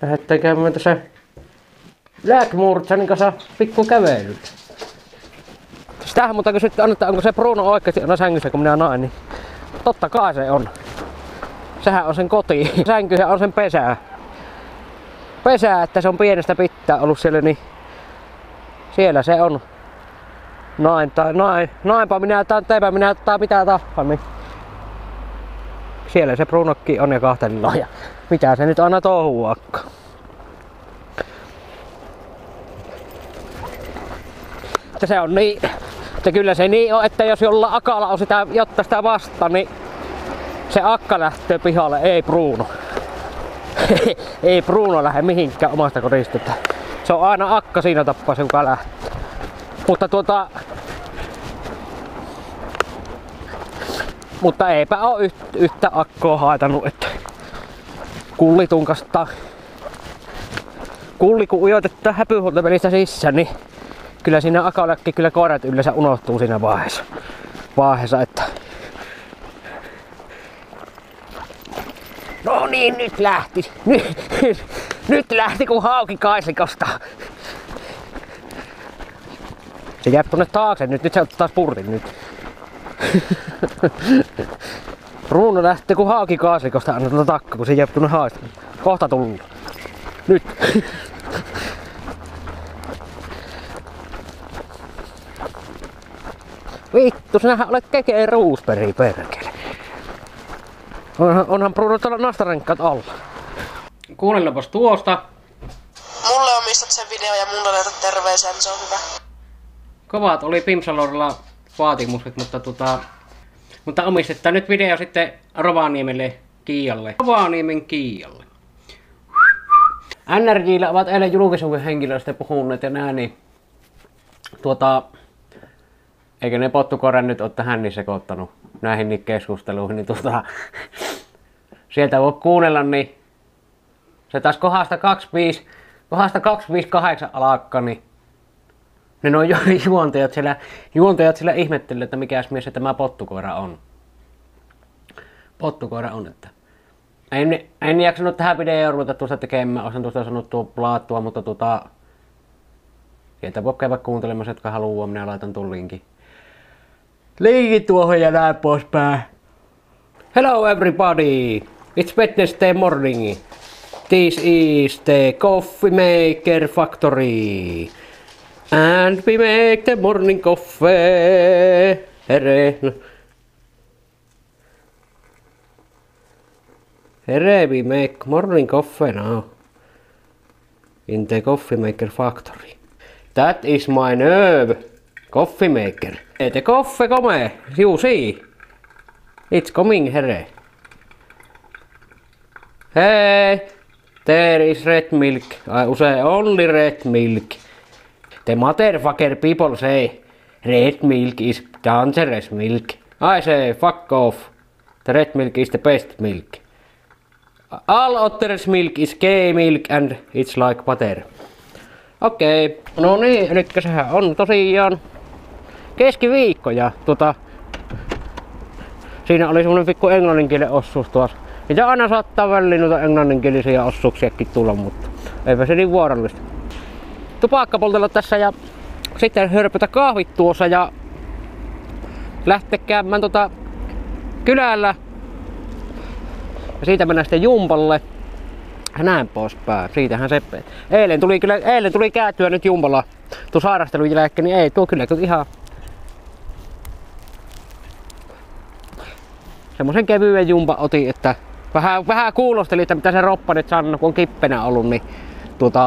Lähdetään käymään tässä Blackmurtsanin kanssa pikku kävelyt. Sitähän mutta kysyttiin, että onko se Bruno oikeasti aina sängyssä kun minä näin, niin totta kai se on. Sehän on sen koti. Sänkyhän on sen pesää. Pesää, että se on pienestä pitää ollut siellä, niin siellä se on. Nainpa minä tai teipä minä tai mitä tahansa, niin siellä se Brunokki on ja kahtelillaan ja mitä se nyt aina touhuakka. Että se on niin, että kyllä se niin on, että jos jolla akalla on sitä, jotta sitä vasta, niin se akka lähtee pihalle, ei Bruno. Ei Bruno lähde mihinkään omasta kodista. Se on aina akka siinä tappaa se, kuka lähtee. Mutta eipä oo yhtä akkoa haitannut, että kulli tunkastaa. Kulli kun ujoitetaan häpyhuoltopelistä sisään, niin kyllä siinä akallekin kyllä koirat yleensä unohtuu siinä vaiheessa, että no niin, nyt lähti. Nyt lähti kun hauki kaislikosta. Se jää tonne taakse nyt se ottaa taas purtin nyt. Bruno lähtee kun hauki kaislikosta anna tuota takka, kun se jää tonne haista. Kohta tullut. Nyt. Vittu, sinähän olet kekeen ruusperi perkele. Onhan Bruno tuolla nastarenkkaat alla. Kuunnellapas tuosta. Mulle omistat sen video ja mun laitat terveisiä, niin se on hyvä. Kovat oli Pimsalorilla vaatimukset, mutta omistetaan nyt video sitten Rovaniemelle Kiialle. Rovaniemen Kiialle. NRJ:llä ovat eilen julkisuuden henkilöistä puhuneet ja nää, niin eikä ne pottukoran nyt oo tähän niin sekoittanut näihin keskusteluihin, niin sieltä voi kuunnella, niin se taas kohdasta 258 alakka, niin ne on jo juontajat siellä ihmettelee, että mikäs mies se tämä pottukoira on. Pottukoira on, että en jaksanut tähän videoon ruveta tuosta tekemään, olisin tuosta sanottua laattua, mutta sieltä voi käydä kuuntelemassa, jotka haluaa, minä laitan tuon linkin tuohon ja näin poispäin. Hello everybody, it's Wednesday morning. This is the Coffee Maker Factory. And we make the morning coffee. Here we make morning coffee now. In the Coffee Maker Factory. That is my nerve. Coffee maker. The coffee come. You see. It's coming here. Hey. There is red milk. I say only red milk. The motherfucker people say red milk is dangerous milk. I say fuck off. The red milk is the best milk. All others milk is gay milk and it's like butter. Okei. No niin, elikkä sehän on tosiaan keskiviikko ja siinä oli semmonen pikku englanninkielen osuus tuossa. Ja aina saattaa väliin noita englanninkielisiä osuuksiakin tulla, mutta eipä se niin vuorollista. Tupakka poltella tässä ja sitten hörpötä kahvit tuossa ja lähteä käymään kylällä. Ja siitä mennään sitten jumpalle. Ja näin poispäin. Siitähän se. Eilen tuli käytyä nyt jumpalla tuon sairastelun jälkeen, niin ei tuo kyllä ihan semmosen kevyen jumpa otin, että vähän kuulosteli, että mitä se roppa nyt sanoo, kun on kippenä ollut, niin mutta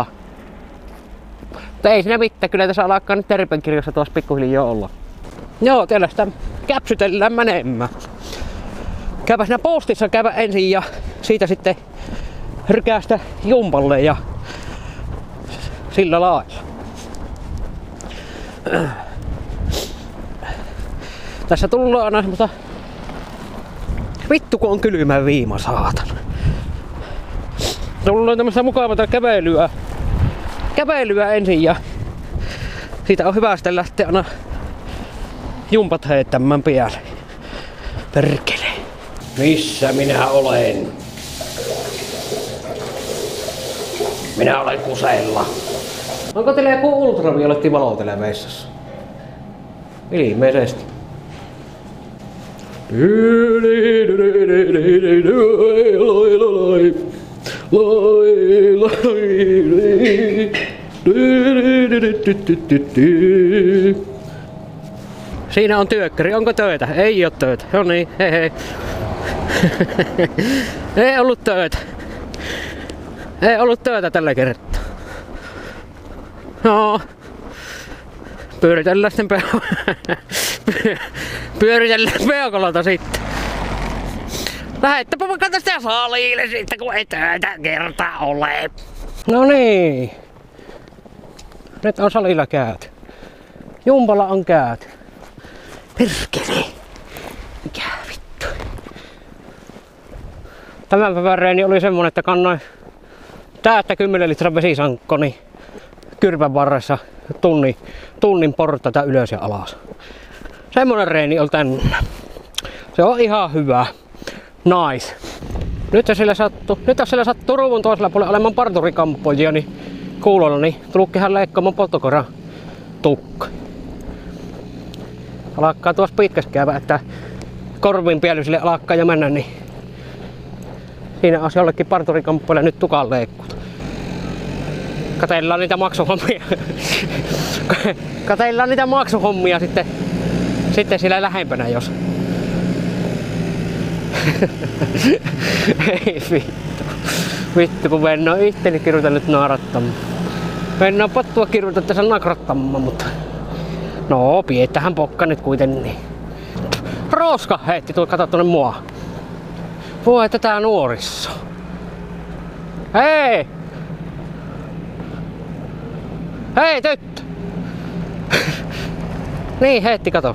ei siinä mitään, kyllä tässä alkaa nyt terveenkirjassa tuossa pikkuhiljaa olla. Joo, teillä sitä käpsytellään menemään. Käypä siinä postissa ensin ja siitä sitten hyrkäästä jumpalle ja sillä lailla. Tässä tullaan aina semmoista vittu kun on kylmä viima saatana. Tullaan tämmöistä mukavaa kävelyä ensin ja siitä on hyvä sitten lähteä aina jumpat heittämään päälle. Perkele. Missä minä olen? Minä olen kuseilla. Onko teillä joku ultravioletti valo teillä veissassa? Ilmeisesti. Siinä on työkkäri. Onko töitä? Ei oo töitä. No niin, hei hei. Ei ollut töitä. Ei ollut töitä tällä kertaa. No. Pyöritellään sitten pyöritellään peukalota sitten. Lähettäpä vaikka tästä salille sitten, kun ei töitä kertaa ole. No niin. Nyt on salilla käyty. Jumpala on käyty. Perkele. Mikä vittu. Tämän päivän reeni oli semmonen, että kannoin täyttä 10 litran vesisankkoni kyrpän varressa tunnin portaita ylös ja alas. Semmonen reeni oli tänään. Se on ihan hyvä. Nice. Nyt jos siellä sattuu ruuvun toisella puolella olemaan parturikamppoja, niin kuulolla, niin tulukkihan leikkaamaan polttokoran tukka. Alkaa tuossa pitkäs käyvä, että korvin pielysille alkaa jo mennä, niin siinä olisi jollekin parturikamppoille nyt tukan leikkut. Katellaan niitä maksuhommia. Katellaan niitä maksuhommia sitten siellä lähempänä, jos. Ei vittu. Vittu, kun en oo itteni kirjoitellut naarattamaan. En oo pottua kirjoittaa tässä nakrattamaan, mutta. No, piettähän pokka nyt kuitenkin. Roska heitti kato tuonne mua. Voi tätä nuorissa. Hei! Hei tyttö! Niin heitti, kato.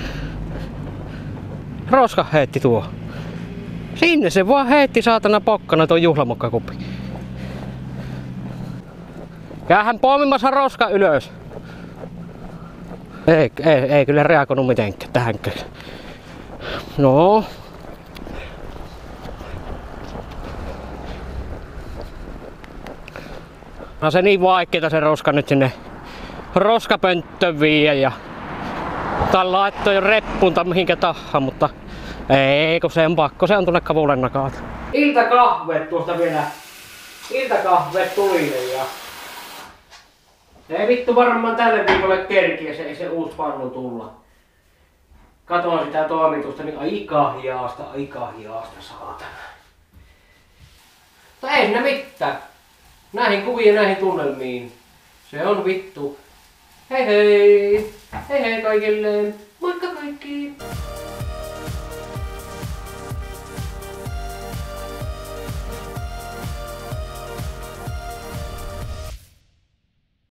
Roska heitti tuo. Sinne se vaan heitti saatana pokkana tuo juhlamokkakuppi. Käyhän poimimassa roska ylös. Ei kyllä reagoinut mitenkään tähänkään. No. No se niin vaikeeta se roska nyt sinne roskapönttöön viiä ja tai laittoi reppuun tai mihinkä tahansa, mutta ei kun se on pakko, se on tuonne kavulen nakaata. Iltakahvet tuosta vielä. Iltakahvet tulille ja ei vittu varmaan tälle viikolle kerkiä, se ei se uusi pannu tulla. Katoin sitä toimitusta, niin aika hiasta saatana. Mutta ei siinä mitään. Näihin kuviin ja näihin tunnelmiin. Se on vittu. Hei hei! Hei hei kaikille! Moikka kaikki!